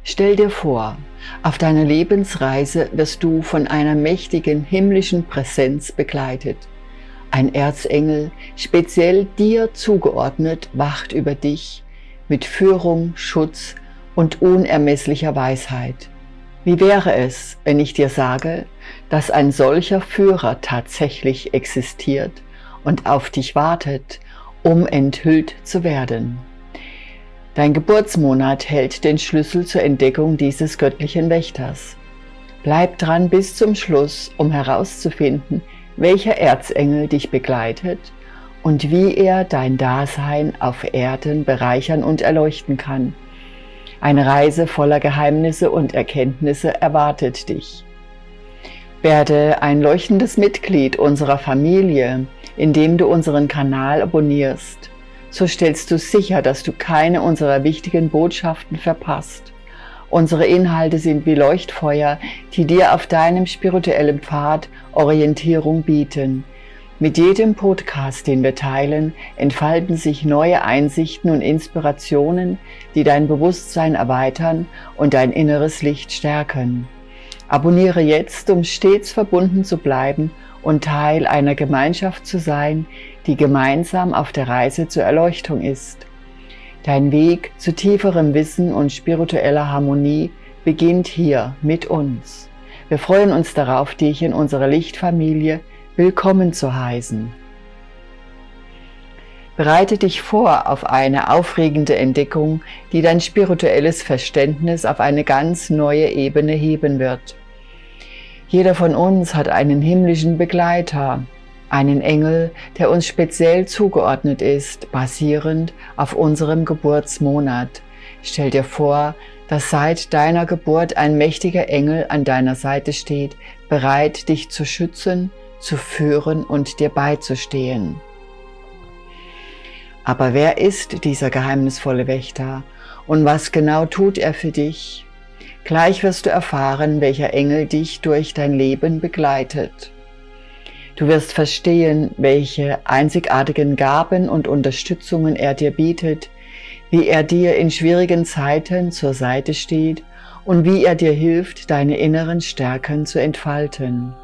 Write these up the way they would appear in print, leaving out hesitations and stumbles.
Stell dir vor, auf deiner Lebensreise wirst du von einer mächtigen himmlischen Präsenz begleitet. Ein Erzengel, speziell dir zugeordnet, wacht über dich mit Führung, Schutz und unermesslicher Weisheit. Wie wäre es, wenn ich dir sage, dass ein solcher Führer tatsächlich existiert und auf dich wartet, um enthüllt zu werden? Dein Geburtsmonat hält den Schlüssel zur Entdeckung dieses göttlichen Wächters. Bleib dran bis zum Schluss, um herauszufinden, welcher Erzengel dich begleitet und wie er dein Dasein auf Erden bereichern und erleuchten kann. Eine Reise voller Geheimnisse und Erkenntnisse erwartet dich. Werde ein leuchtendes Mitglied unserer Familie, indem du unseren Kanal abonnierst. So stellst du sicher, dass du keine unserer wichtigen Botschaften verpasst. Unsere Inhalte sind wie Leuchtfeuer, die dir auf deinem spirituellen Pfad Orientierung bieten. Mit jedem Podcast, den wir teilen, entfalten sich neue Einsichten und Inspirationen, die dein Bewusstsein erweitern und dein inneres Licht stärken. Abonniere jetzt, um stets verbunden zu bleiben und Teil einer Gemeinschaft zu sein, die gemeinsam auf der Reise zur Erleuchtung ist. Dein Weg zu tieferem Wissen und spiritueller Harmonie beginnt hier mit uns. Wir freuen uns darauf, dich in unserer Lichtfamilie willkommen zu heißen. Bereite dich vor auf eine aufregende Entdeckung, die dein spirituelles Verständnis auf eine ganz neue Ebene heben wird. Jeder von uns hat einen himmlischen Begleiter, einen Engel, der uns speziell zugeordnet ist, basierend auf unserem Geburtsmonat. Stell dir vor, dass seit deiner Geburt ein mächtiger Engel an deiner Seite steht, bereit, dich zu schützen, zu führen und dir beizustehen. Aber wer ist dieser geheimnisvolle Wächter und was genau tut er für dich? Gleich wirst du erfahren, welcher Engel dich durch dein Leben begleitet. Du wirst verstehen, welche einzigartigen Gaben und Unterstützungen er dir bietet, wie er dir in schwierigen Zeiten zur Seite steht und wie er dir hilft, deine inneren Stärken zu entfalten.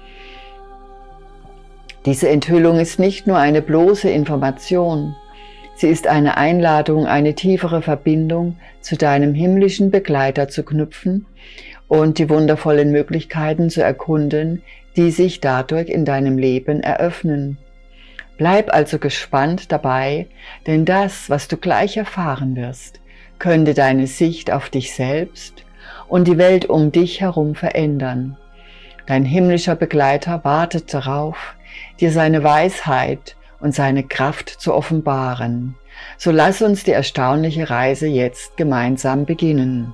Diese Enthüllung ist nicht nur eine bloße Information, sie ist eine Einladung, eine tiefere Verbindung zu deinem himmlischen Begleiter zu knüpfen und die wundervollen Möglichkeiten zu erkunden, die sich dadurch in deinem Leben eröffnen. Bleib also gespannt dabei, denn das, was du gleich erfahren wirst, könnte deine Sicht auf dich selbst und die Welt um dich herum verändern. Dein himmlischer Begleiter wartet darauf, dir seine Weisheit und seine Kraft zu offenbaren. So lass uns die erstaunliche Reise jetzt gemeinsam beginnen.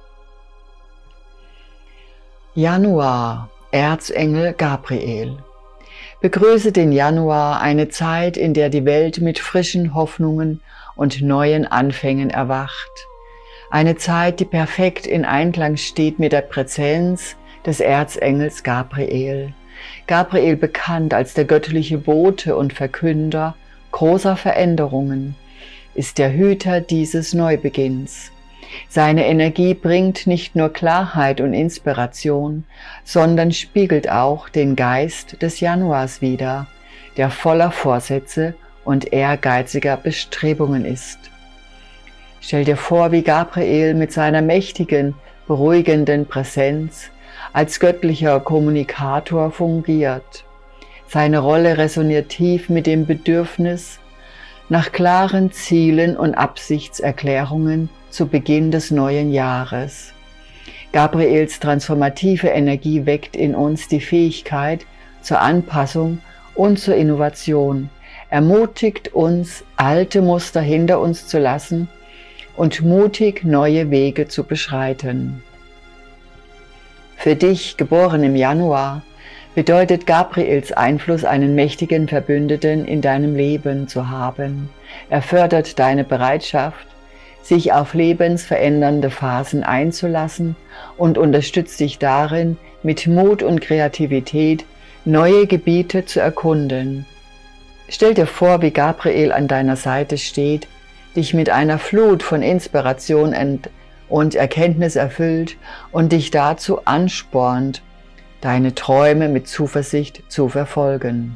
Januar, Erzengel Gabriel. Begrüße den Januar, eine Zeit, in der die Welt mit frischen Hoffnungen und neuen Anfängen erwacht. Eine Zeit, die perfekt in Einklang steht mit der Präsenz des Erzengels Gabriel. Gabriel, bekannt als der göttliche Bote und Verkünder großer Veränderungen, ist der Hüter dieses Neubeginns. Seine Energie bringt nicht nur Klarheit und Inspiration, sondern spiegelt auch den Geist des Januars wider, der voller Vorsätze und ehrgeiziger Bestrebungen ist. Stell dir vor, wie Gabriel mit seiner mächtigen, beruhigenden Präsenz als göttlicher Kommunikator fungiert. Seine Rolle resoniert tief mit dem Bedürfnis nach klaren Zielen und Absichtserklärungen zu Beginn des neuen Jahres. Gabriels transformative Energie weckt in uns die Fähigkeit zur Anpassung und zur Innovation, ermutigt uns, alte Muster hinter uns zu lassen und mutig neue Wege zu beschreiten. Für dich, geboren im Januar, bedeutet Gabriels Einfluss, einen mächtigen Verbündeten in deinem Leben zu haben. Er fördert deine Bereitschaft, sich auf lebensverändernde Phasen einzulassen und unterstützt dich darin, mit Mut und Kreativität neue Gebiete zu erkunden. Stell dir vor, wie Gabriel an deiner Seite steht, dich mit einer Flut von Inspiration und Erkenntnis erfüllt und dich dazu anspornt, deine Träume mit Zuversicht zu verfolgen.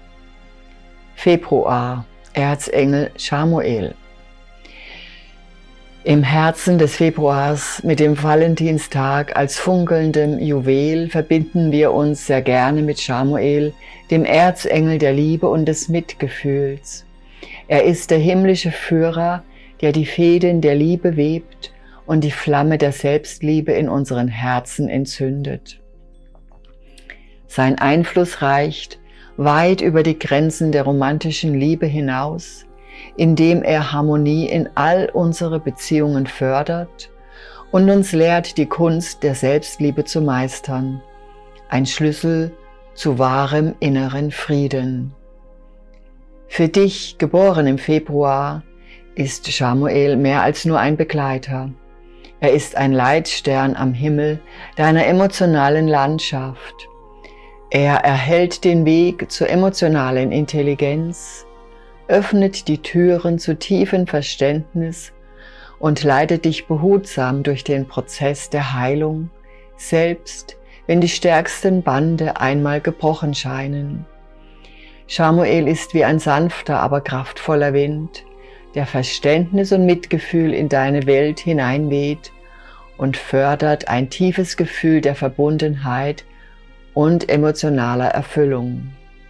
Februar, Erzengel Chamuel. Im Herzen des Februars mit dem Valentinstag als funkelndem Juwel verbinden wir uns sehr gerne mit Chamuel, dem Erzengel der Liebe und des Mitgefühls. Er ist der himmlische Führer, der die Fäden der Liebe webt und die Flamme der Selbstliebe in unseren Herzen entzündet. Sein Einfluss reicht weit über die Grenzen der romantischen Liebe hinaus, indem er Harmonie in all unsere Beziehungen fördert und uns lehrt, die Kunst der Selbstliebe zu meistern, ein Schlüssel zu wahrem inneren Frieden. Für dich, geboren im Februar, ist Chamuel mehr als nur ein Begleiter. Er ist ein Leitstern am Himmel deiner emotionalen Landschaft. Er erhellt den Weg zur emotionalen Intelligenz, öffnet die Türen zu tiefem Verständnis und leitet dich behutsam durch den Prozess der Heilung, selbst wenn die stärksten Bande einmal gebrochen scheinen. Chamuel ist wie ein sanfter, aber kraftvoller Wind, der Verständnis und Mitgefühl in deine Welt hineinweht und fördert ein tiefes Gefühl der Verbundenheit und emotionaler Erfüllung.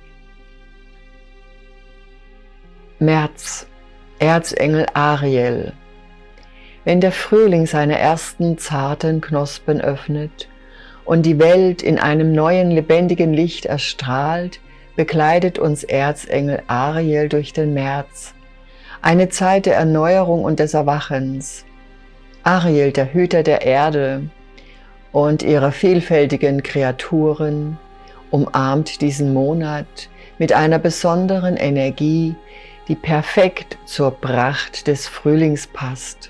März, Erzengel Ariel. Wenn der Frühling seine ersten zarten Knospen öffnet und die Welt in einem neuen lebendigen Licht erstrahlt, begleitet uns Erzengel Ariel durch den März, eine Zeit der Erneuerung und des Erwachens. Ariel, der Hüter der Erde und ihrer vielfältigen Kreaturen, umarmt diesen Monat mit einer besonderen Energie, die perfekt zur Pracht des Frühlings passt.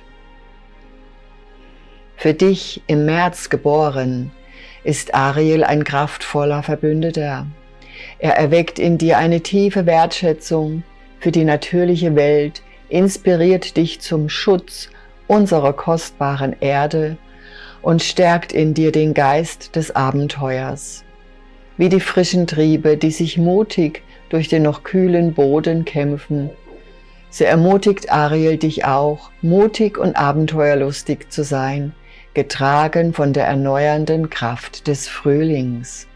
Für dich, im März geboren, ist Ariel ein kraftvoller Verbündeter. Er erweckt in dir eine tiefe Wertschätzung für die natürliche Welt, inspiriert dich zum Schutz unserer kostbaren Erde und stärkt in dir den Geist des Abenteuers. Wie die frischen Triebe, die sich mutig durch den noch kühlen Boden kämpfen, so ermutigt Ariel dich auch, mutig und abenteuerlustig zu sein, getragen von der erneuernden Kraft des Frühlings.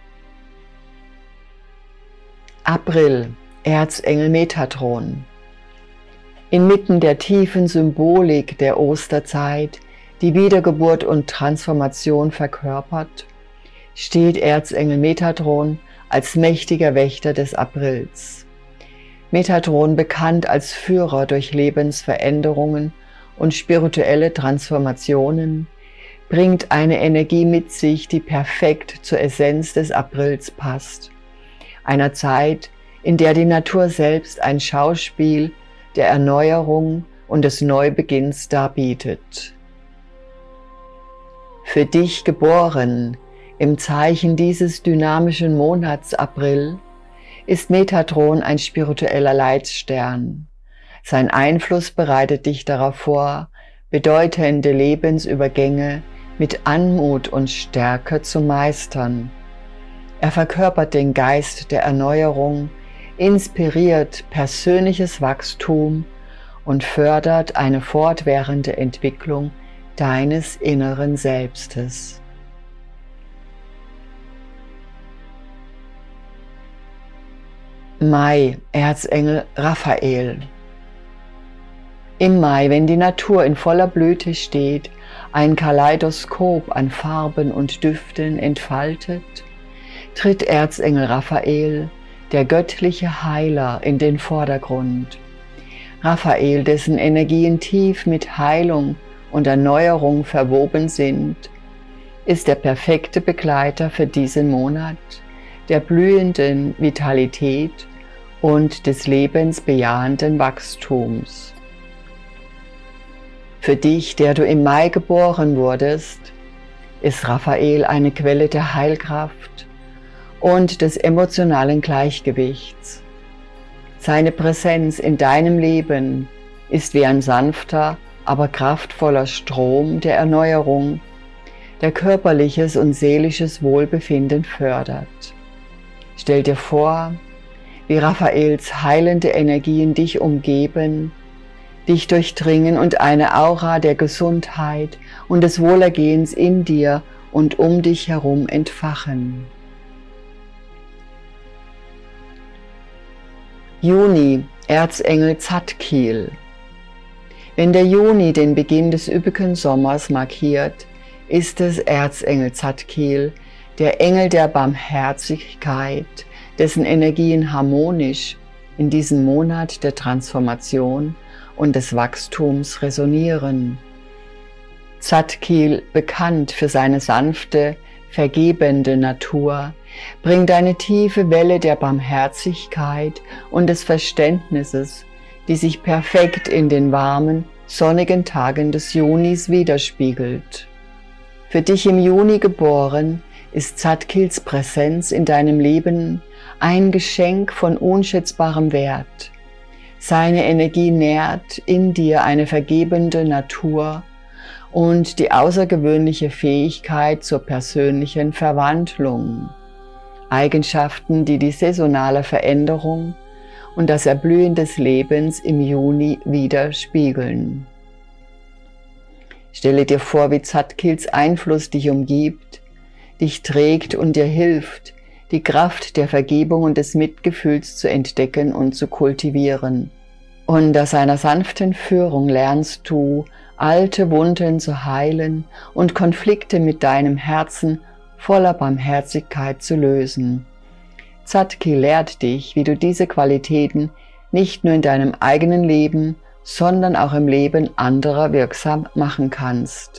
April, Erzengel Metatron. Inmitten der tiefen Symbolik der Osterzeit, die Wiedergeburt und Transformation verkörpert, steht Erzengel Metatron als mächtiger Wächter des Aprils. Metatron, bekannt als Führer durch Lebensveränderungen und spirituelle Transformationen, bringt eine Energie mit sich, die perfekt zur Essenz des Aprils passt. Einer Zeit, in der die Natur selbst ein Schauspiel der Erneuerung und des Neubeginns darbietet. Für dich geboren, im Zeichen dieses dynamischen Monats April, ist Metatron ein spiritueller Leitstern. Sein Einfluss bereitet dich darauf vor, bedeutende Lebensübergänge mit Anmut und Stärke zu meistern. Er verkörpert den Geist der Erneuerung, inspiriert persönliches Wachstum und fördert eine fortwährende Entwicklung deines inneren Selbstes. Mai, Erzengel Raphael. Im Mai, wenn die Natur in voller Blüte steht, ein Kaleidoskop an Farben und Düften entfaltet, tritt Erzengel Raphael, der göttliche Heiler, in den Vordergrund. Raphael, dessen Energien tief mit Heilung und Erneuerung verwoben sind, ist der perfekte Begleiter für diesen Monat der blühenden Vitalität und des lebensbejahenden Wachstums. Für dich, der du im Mai geboren wurdest, ist Raphael eine Quelle der Heilkraft und des emotionalen Gleichgewichts. Seine Präsenz in deinem Leben ist wie ein sanfter, aber kraftvoller Strom der Erneuerung, der körperliches und seelisches Wohlbefinden fördert. Stell dir vor, wie Raphaels heilende Energien dich umgeben, dich durchdringen und eine Aura der Gesundheit und des Wohlergehens in dir und um dich herum entfachen. Juni, Erzengel Zadkiel. Wenn der Juni den Beginn des üppigen Sommers markiert, ist es Erzengel Zadkiel, der Engel der Barmherzigkeit, dessen Energien harmonisch in diesem Monat der Transformation und des Wachstums resonieren. Zadkiel, bekannt für seine sanfte, vergebende Natur, bringt eine tiefe Welle der Barmherzigkeit und des Verständnisses, die sich perfekt in den warmen, sonnigen Tagen des Junis widerspiegelt. Für dich im Juni geboren, ist Zadkiels Präsenz in deinem Leben ein Geschenk von unschätzbarem Wert. Seine Energie nährt in dir eine vergebende Natur und die außergewöhnliche Fähigkeit zur persönlichen Verwandlung. Eigenschaften, die die saisonale Veränderung und das Erblühen des Lebens im Juni widerspiegeln. Stelle dir vor, wie Zadkiels Einfluss dich umgibt, dich trägt und dir hilft, die Kraft der Vergebung und des Mitgefühls zu entdecken und zu kultivieren. Unter seiner sanften Führung lernst du, alte Wunden zu heilen und Konflikte mit deinem Herzen voller Barmherzigkeit zu lösen. Zadkiel lehrt dich, wie du diese Qualitäten nicht nur in deinem eigenen Leben, sondern auch im Leben anderer wirksam machen kannst.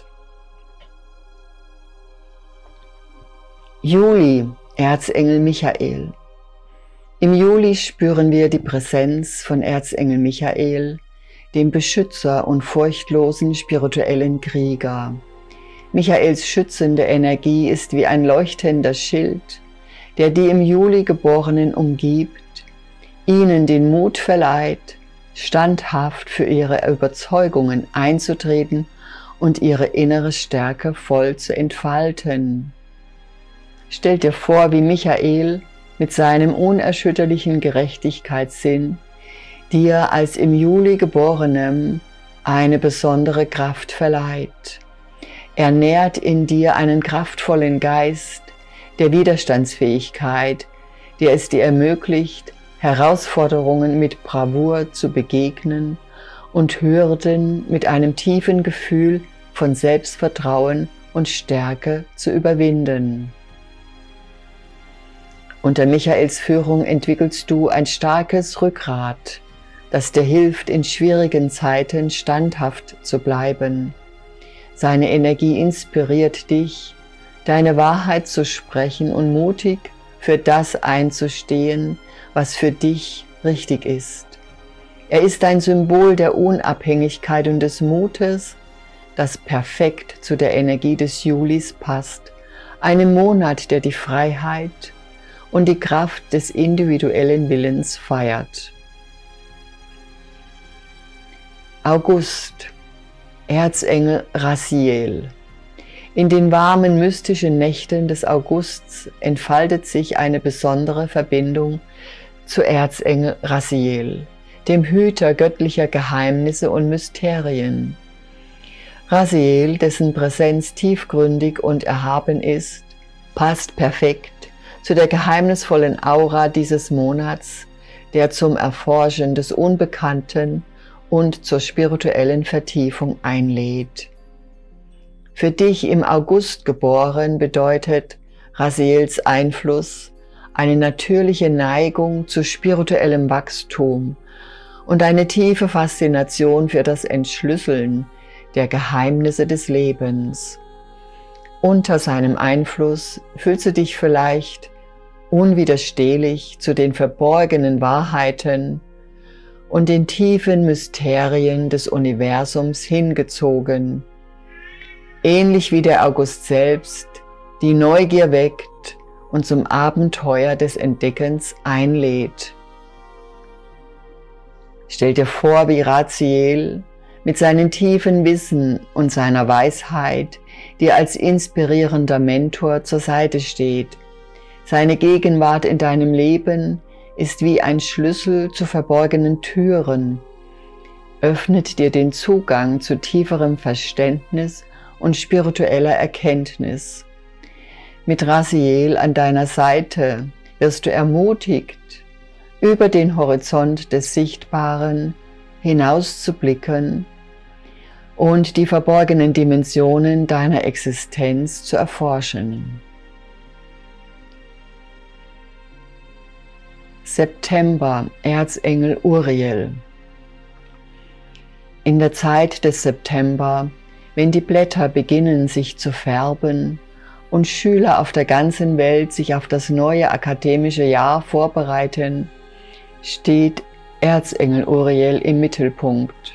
Juli, Erzengel Michael. Im Juli spüren wir die Präsenz von Erzengel Michael, dem Beschützer und furchtlosen spirituellen Krieger. Michaels schützende Energie ist wie ein leuchtender Schild, der die im Juli Geborenen umgibt, ihnen den Mut verleiht, standhaft für ihre Überzeugungen einzutreten und ihre innere Stärke voll zu entfalten. Stell dir vor, wie Michael mit seinem unerschütterlichen Gerechtigkeitssinn dir als im Juli Geborenem eine besondere Kraft verleiht. Er nährt in dir einen kraftvollen Geist der Widerstandsfähigkeit, der es dir ermöglicht, Herausforderungen mit Bravour zu begegnen und Hürden mit einem tiefen Gefühl von Selbstvertrauen und Stärke zu überwinden. Unter Michaels Führung entwickelst du ein starkes Rückgrat, das dir hilft, in schwierigen Zeiten standhaft zu bleiben. Seine Energie inspiriert dich, deine Wahrheit zu sprechen und mutig für das einzustehen, was für dich richtig ist. Er ist ein Symbol der Unabhängigkeit und des Mutes, das perfekt zu der Energie des Julis passt, einem Monat, der die Freiheit und die Kraft des individuellen Willens feiert. August, Erzengel Raziel. In den warmen, mystischen Nächten des Augusts entfaltet sich eine besondere Verbindung zu Erzengel Raziel, dem Hüter göttlicher Geheimnisse und Mysterien. Raziel, dessen Präsenz tiefgründig und erhaben ist, passt perfekt zu der geheimnisvollen Aura dieses Monats, der zum Erforschen des Unbekannten und zur spirituellen Vertiefung einlädt. Für dich im August geboren bedeutet Raziels Einfluss eine natürliche Neigung zu spirituellem Wachstum und eine tiefe Faszination für das Entschlüsseln der Geheimnisse des Lebens. Unter seinem Einfluss fühlst du dich vielleicht unwiderstehlich zu den verborgenen Wahrheiten und den tiefen Mysterien des Universums hingezogen, ähnlich wie der August selbst die Neugier weckt und zum Abenteuer des Entdeckens einlädt. Stell dir vor, wie Raziel mit seinem tiefen Wissen und seiner Weisheit dir als inspirierender Mentor zur Seite steht. Seine Gegenwart in deinem Leben ist wie ein Schlüssel zu verborgenen Türen, öffnet dir den Zugang zu tieferem Verständnis und spiritueller Erkenntnis. Mit Raziel an deiner Seite wirst du ermutigt, über den Horizont des Sichtbaren hinauszublicken und die verborgenen Dimensionen deiner Existenz zu erforschen. September, Erzengel Uriel. In der Zeit des September, wenn die Blätter beginnen sich zu färben und Schüler auf der ganzen Welt sich auf das neue akademische Jahr vorbereiten, steht Erzengel Uriel im Mittelpunkt.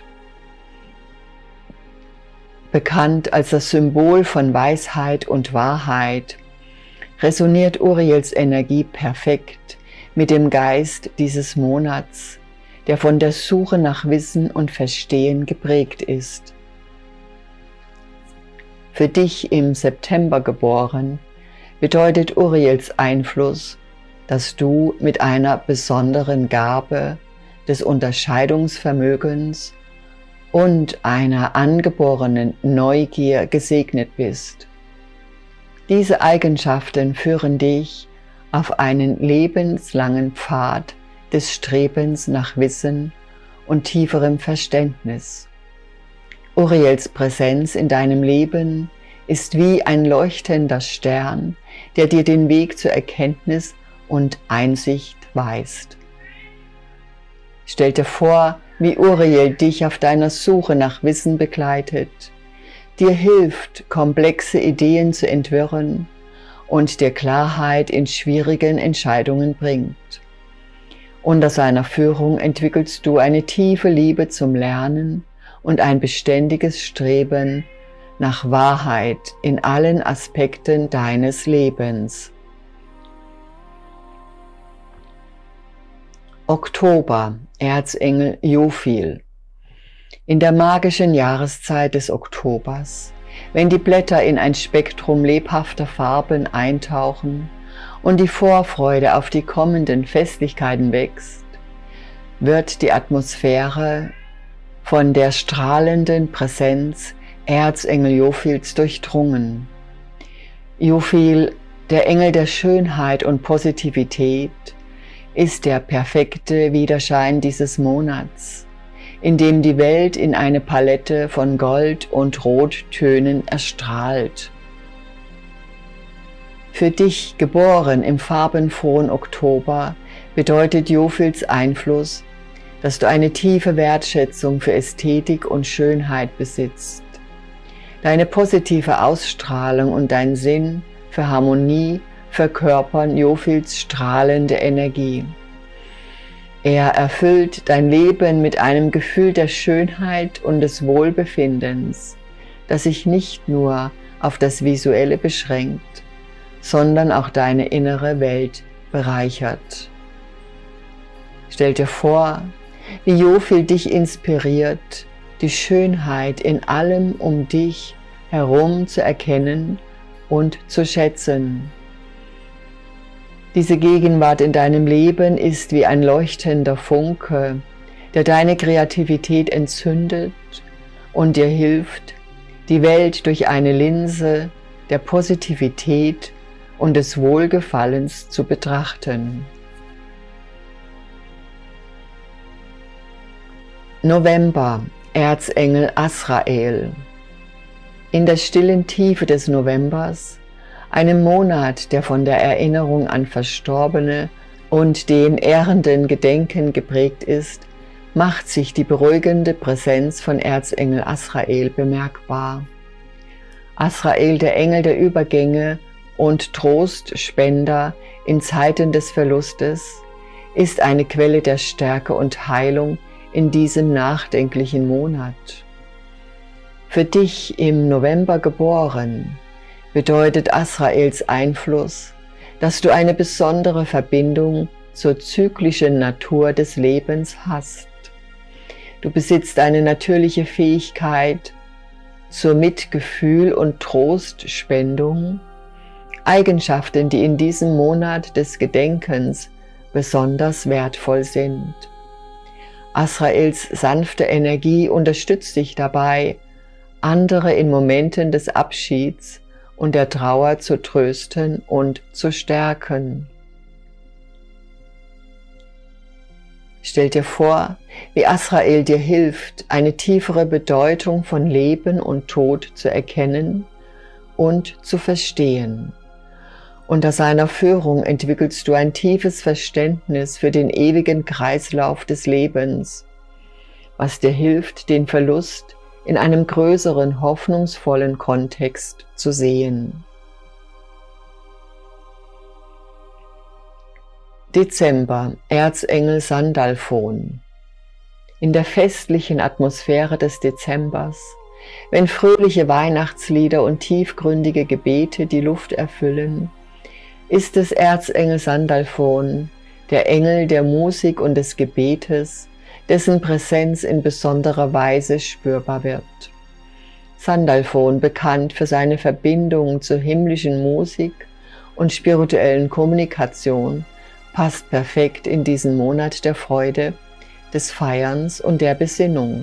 Bekannt als das Symbol von Weisheit und Wahrheit, resoniert Uriels Energie perfekt mit dem Geist dieses Monats, der von der Suche nach Wissen und Verstehen geprägt ist. Für dich im September geboren, bedeutet Uriels Einfluss, dass du mit einer besonderen Gabe des Unterscheidungsvermögens und einer angeborenen Neugier gesegnet bist. Diese Eigenschaften führen dich auf einen lebenslangen Pfad des Strebens nach Wissen und tieferem Verständnis. Uriels Präsenz in deinem Leben ist wie ein leuchtender Stern, der dir den Weg zur Erkenntnis und Einsicht weist. Stell dir vor, wie Uriel dich auf deiner Suche nach Wissen begleitet, dir hilft, komplexe Ideen zu entwirren und dir Klarheit in schwierigen Entscheidungen bringt. Unter seiner Führung entwickelst du eine tiefe Liebe zum Lernen und ein beständiges Streben nach Wahrheit in allen Aspekten deines Lebens. Oktober, Erzengel Jophiel. In der magischen Jahreszeit des Oktobers, wenn die Blätter in ein Spektrum lebhafter Farben eintauchen und die Vorfreude auf die kommenden Festlichkeiten wächst, wird die Atmosphäre von der strahlenden Präsenz Erzengel Jophiels durchdrungen. Jophiel, der Engel der Schönheit und Positivität, ist der perfekte Widerschein dieses Monats, in dem die Welt in eine Palette von Gold- und Rottönen erstrahlt. Für dich, geboren im farbenfrohen Oktober, bedeutet Jophiels Einfluss, dass du eine tiefe Wertschätzung für Ästhetik und Schönheit besitzt. Deine positive Ausstrahlung und dein Sinn für Harmonie verkörpern Jophiels strahlende Energie. Er erfüllt dein Leben mit einem Gefühl der Schönheit und des Wohlbefindens, das sich nicht nur auf das Visuelle beschränkt, sondern auch deine innere Welt bereichert. Stell dir vor, wie Jophiel dich inspiriert, die Schönheit in allem um dich herum zu erkennen und zu schätzen. Diese Gegenwart in deinem Leben ist wie ein leuchtender Funke, der deine Kreativität entzündet und dir hilft, die Welt durch eine Linse der Positivität und des Wohlgefallens zu betrachten. November, Erzengel Azrael. In der stillen Tiefe des Novembers, einem Monat, der von der Erinnerung an Verstorbene und dem ehrenden Gedenken geprägt ist, macht sich die beruhigende Präsenz von Erzengel Azrael bemerkbar. Azrael, der Engel der Übergänge und Trostspender in Zeiten des Verlustes, ist eine Quelle der Stärke und Heilung in diesem nachdenklichen Monat. Für dich im November geboren, bedeutet Azraels Einfluss, dass du eine besondere Verbindung zur zyklischen Natur des Lebens hast. Du besitzt eine natürliche Fähigkeit zur Mitgefühl und Trostspendung, Eigenschaften, die in diesem Monat des Gedenkens besonders wertvoll sind. Azraels sanfte Energie unterstützt dich dabei, andere in Momenten des Abschieds und der Trauer zu trösten und zu stärken. Stell dir vor, wie Azrael dir hilft, eine tiefere Bedeutung von Leben und Tod zu erkennen und zu verstehen. Unter seiner Führung entwickelst du ein tiefes Verständnis für den ewigen Kreislauf des Lebens, was dir hilft, den Verlust in einem größeren, hoffnungsvollen Kontext zu sehen. Dezember, Erzengel Sandalphon. In der festlichen Atmosphäre des Dezembers, wenn fröhliche Weihnachtslieder und tiefgründige Gebete die Luft erfüllen, ist es Erzengel Sandalphon, der Engel der Musik und des Gebetes, dessen Präsenz in besonderer Weise spürbar wird. Sandalphon, bekannt für seine Verbindung zur himmlischen Musik und spirituellen Kommunikation, passt perfekt in diesen Monat der Freude, des Feierns und der Besinnung.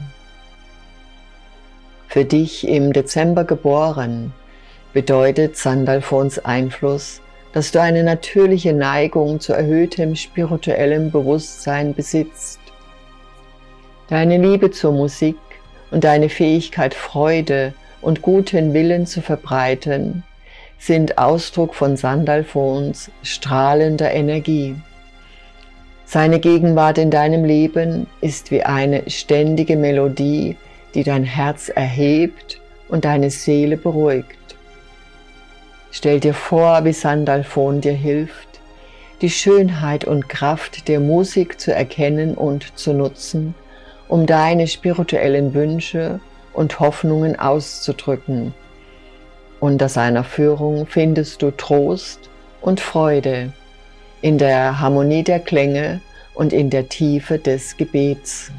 Für dich im Dezember geboren, bedeutet Sandalphons Einfluss, dass du eine natürliche Neigung zu erhöhtem spirituellem Bewusstsein besitzt. Deine Liebe zur Musik und deine Fähigkeit, Freude und guten Willen zu verbreiten, sind Ausdruck von Sandalphons strahlender Energie. Seine Gegenwart in deinem Leben ist wie eine ständige Melodie, die dein Herz erhebt und deine Seele beruhigt. Stell dir vor, wie Sandalphon dir hilft, die Schönheit und Kraft der Musik zu erkennen und zu nutzen, um deine spirituellen Wünsche und Hoffnungen auszudrücken. Unter seiner Führung findest du Trost und Freude in der Harmonie der Klänge und in der Tiefe des Gebets.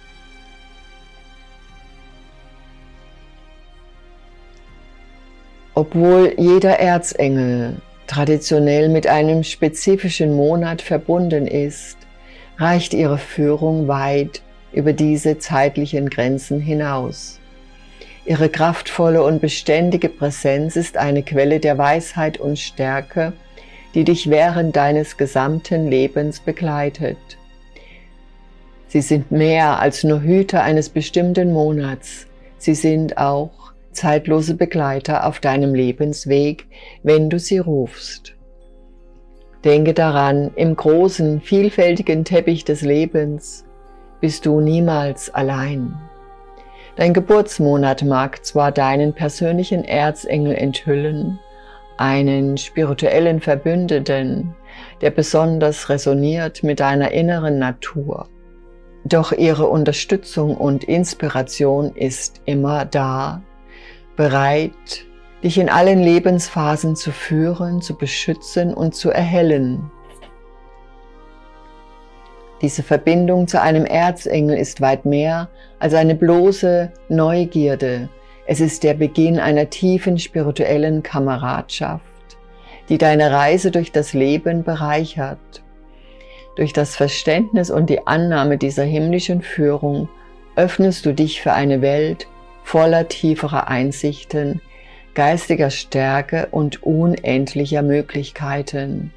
Obwohl jeder Erzengel traditionell mit einem spezifischen Monat verbunden ist, reicht ihre Führung weit über diese zeitlichen Grenzen hinaus. Ihre kraftvolle und beständige Präsenz ist eine Quelle der Weisheit und Stärke, die dich während deines gesamten Lebens begleitet. Sie sind mehr als nur Hüter eines bestimmten Monats. Sie sind auch zeitlose Begleiter auf deinem Lebensweg, wenn du sie rufst. Denke daran, im großen, vielfältigen Teppich des Lebens bist du niemals allein. Dein Geburtsmonat mag zwar deinen persönlichen Erzengel enthüllen, einen spirituellen Verbündeten, der besonders resoniert mit deiner inneren Natur. Doch ihre Unterstützung und Inspiration ist immer da, bereit, dich in allen Lebensphasen zu führen, zu beschützen und zu erhellen. Diese Verbindung zu einem Erzengel ist weit mehr als eine bloße Neugierde. Es ist der Beginn einer tiefen spirituellen Kameradschaft, die deine Reise durch das Leben bereichert. Durch das Verständnis und die Annahme dieser himmlischen Führung öffnest du dich für eine Welt voller tieferer Einsichten, geistiger Stärke und unendlicher Möglichkeiten.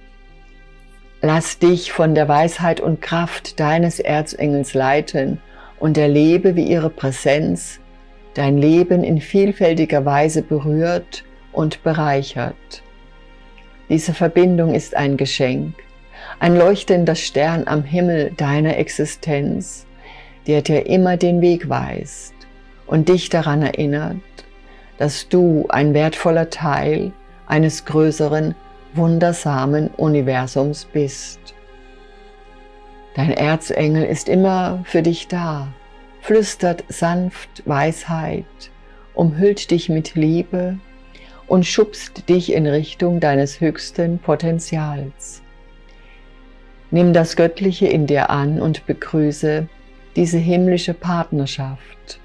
Lass dich von der Weisheit und Kraft deines Erzengels leiten und erlebe, wie ihre Präsenz dein Leben in vielfältiger Weise berührt und bereichert. Diese Verbindung ist ein Geschenk, ein leuchtender Stern am Himmel deiner Existenz, der dir immer den Weg weist und dich daran erinnert, dass du ein wertvoller Teil eines größeren, wundersamen Universums bist. Dein Erzengel ist immer für dich da, flüstert sanft Weisheit, umhüllt dich mit Liebe und schubst dich in Richtung deines höchsten Potenzials. Nimm das Göttliche in dir an und begrüße diese himmlische Partnerschaft.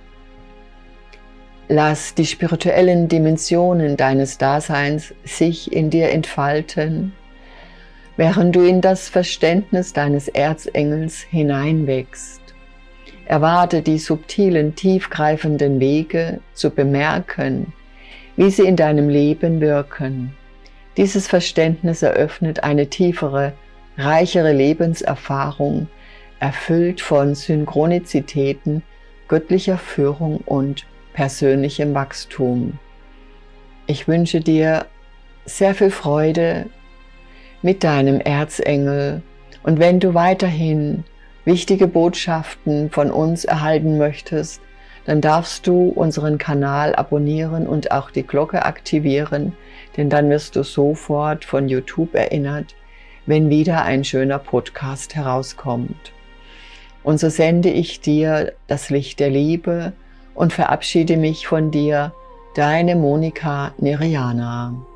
Lass die spirituellen Dimensionen deines Daseins sich in dir entfalten, während du in das Verständnis deines Erzengels hineinwächst. Erwarte die subtilen, tiefgreifenden Wege zu bemerken, wie sie in deinem Leben wirken. Dieses Verständnis eröffnet eine tiefere, reichere Lebenserfahrung, erfüllt von Synchronizitäten, göttlicher Führung und persönlichem Wachstum. Ich wünsche dir sehr viel Freude mit deinem Erzengel, und wenn du weiterhin wichtige Botschaften von uns erhalten möchtest, dann darfst du unseren Kanal abonnieren und auch die Glocke aktivieren, denn dann wirst du sofort von YouTube erinnert, wenn wieder ein schöner Podcast herauskommt. Und so sende ich dir das Licht der Liebe und verabschiede mich von dir, deine Monika Neriana.